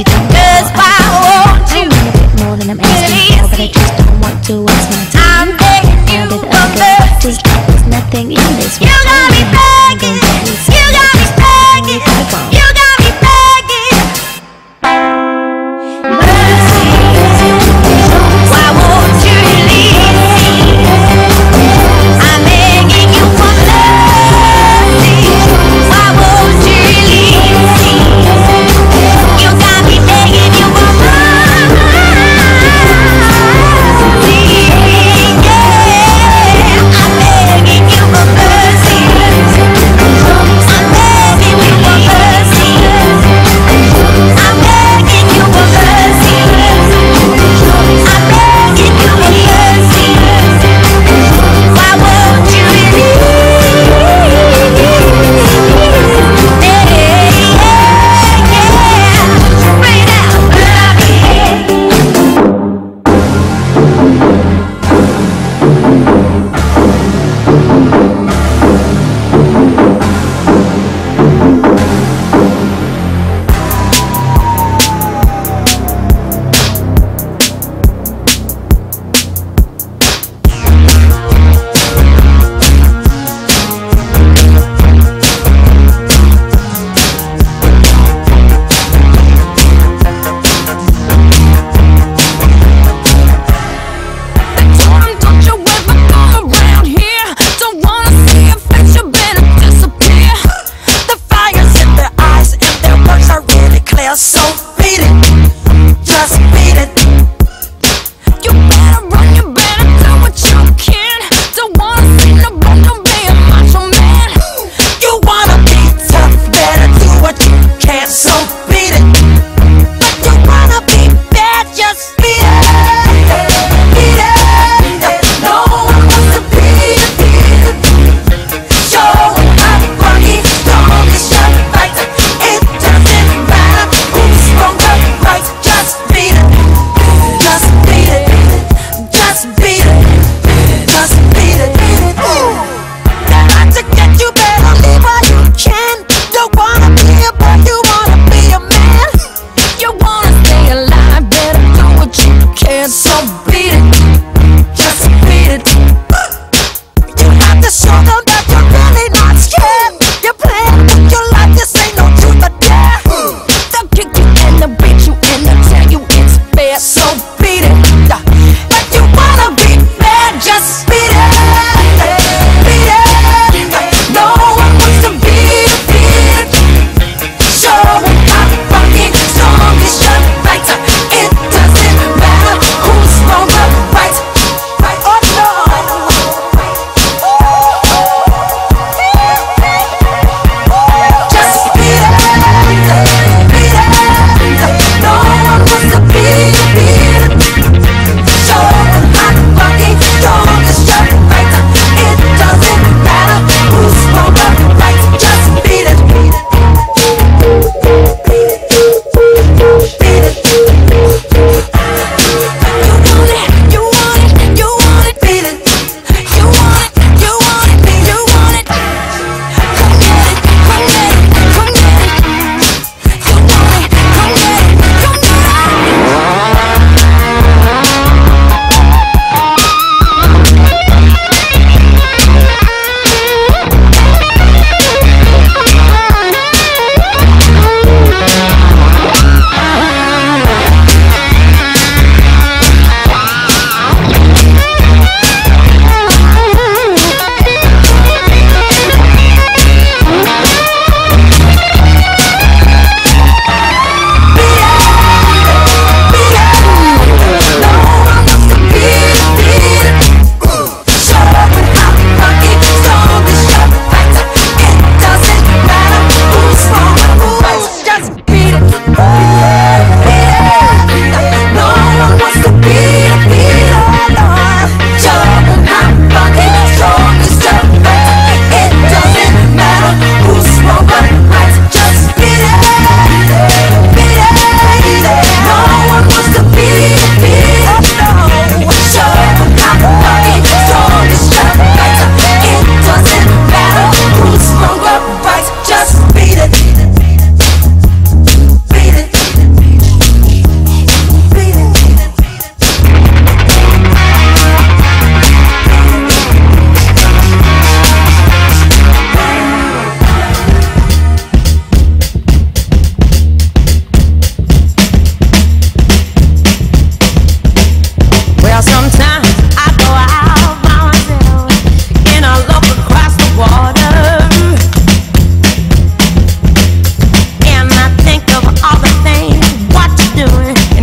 don't. 'Cause why won't I you want a bit more than I'm asking for, but I just don't want to waste my time. I'm begging you Now for that mercy. there's nothing in this You world. got me begging, you got me begging, you got me begging. Mercy, why won't you release me? I'm begging you for mercy. Why won't you release me? You got me begging you for mercy. Yeah, I'm begging you for mercy. I'm begging you for mercy. I'm begging you for mercy. I'm begging you for mercy. Why won't you release? Yeah, bring it out, don't you ever come around here? Don't wanna see your face, you better disappear. The fire's in their eyes and their words are really clear. So beat it, just beat it. You better run, you better do what you can. Don't wanna see no one, don't be a macho man. You wanna be tough, better do what you can. So beat it, but you wanna be bad, just beat it. Beat it. No one wants to beat it, beat it. Show up, Rocky, strong as your fight. It doesn't matter who's wrong or right, just beat it.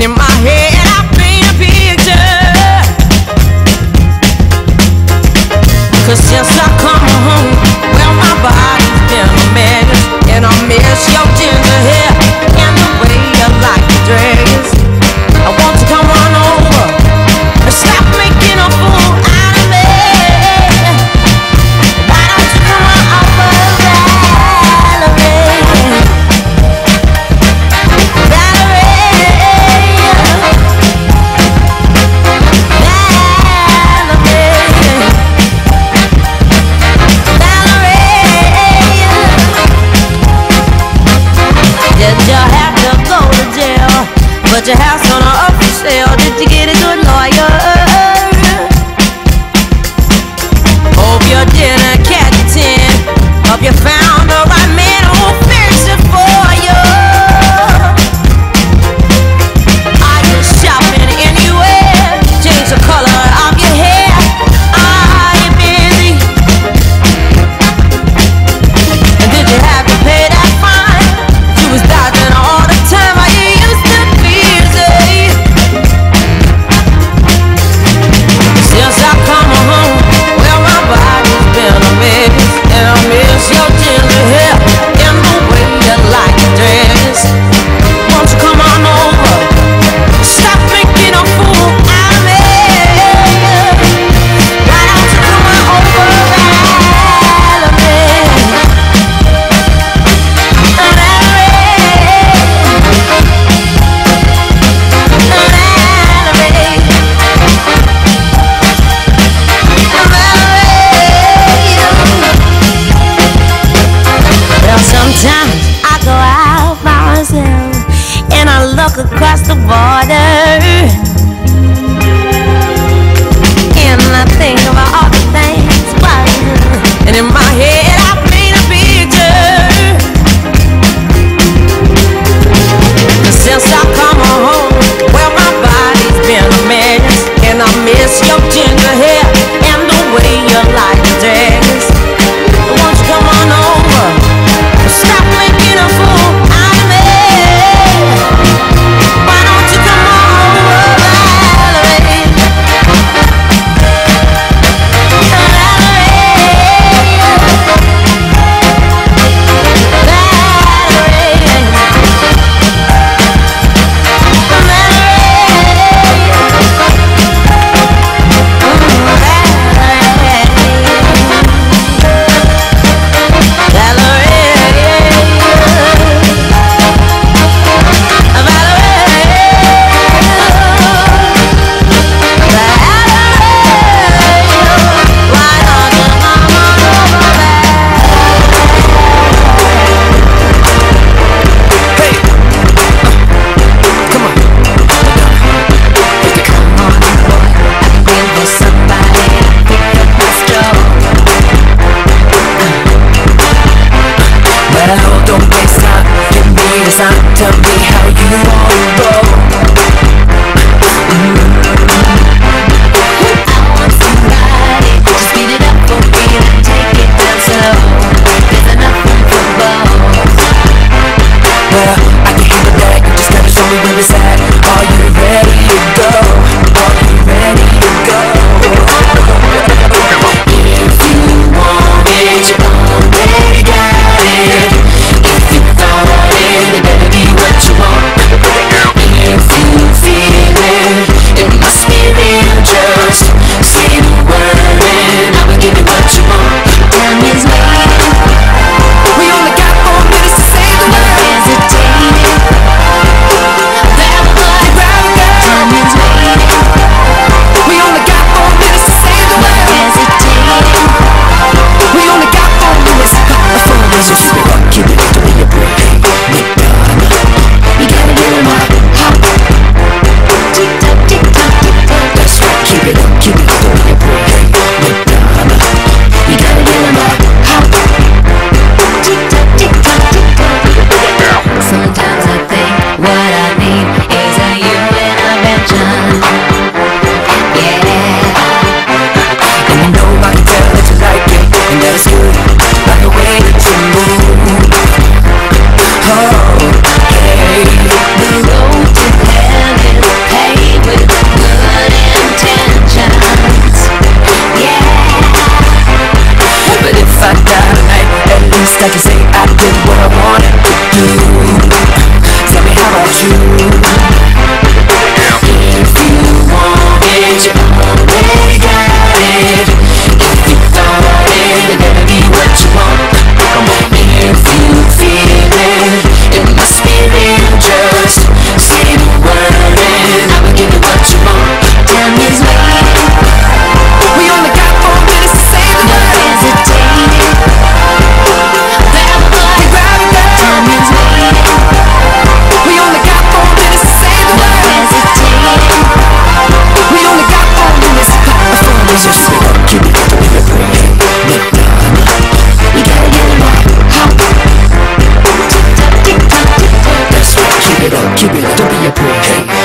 And in my head I paint a picture. 'Cause since I come home, well, my body's been a mess. And I miss your ginger hair and the way you like the dress. I want to come on over and stop making a fool out of me. Why don't you come on over, Valerie? Did you have to go to jail? Put your house on a up for sale. Did you get a good lawyer? Hope you didn't catch a 10. Hope you found the right man who'll fix it for you. Are you shopping anywhere? Change the color of your hair. Are you busy? And did you have to pay that fine? You was dodging all the time. Are you used to busy? Since I come home, well, my body's been a mess. And I miss your ginger hair and the way you like the dress. Won't you come on over? Stop making a fool out of me. Why don't you come on over, Valerie? Well, sometimes I go out by myself and I look across the border, and I think about all the things, and in my head I paint a picture. Since I come home, well, my body's been a mess. And I miss your ginger hair and the way you like the dress. Won't you come on over? Stop making a fool out of me. Why don't you come on over, Valerie? Valerie.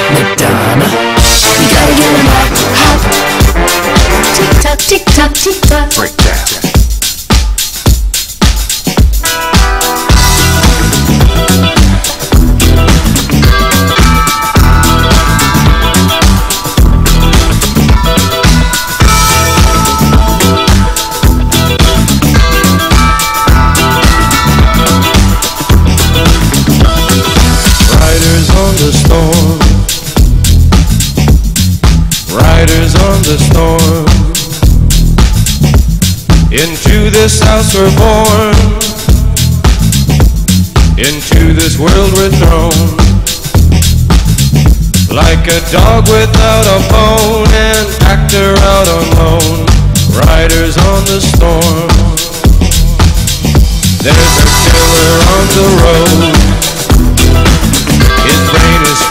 Madonna, you gotta get them up, hop. Tick tock, tick tock, tick tock. Break down. Riders on the storm, riders on the storm. Into this house we're born, into this world we're thrown. Like a dog without a bone, an actor out on loan. Riders on the storm. There's a killer on the road. His brain is